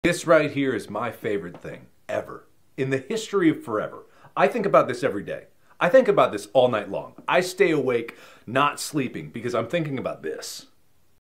This right here is my favorite thing ever. In the history of forever. I think about this every day. I think about this all night long. I stay awake not sleeping because I'm thinking about this.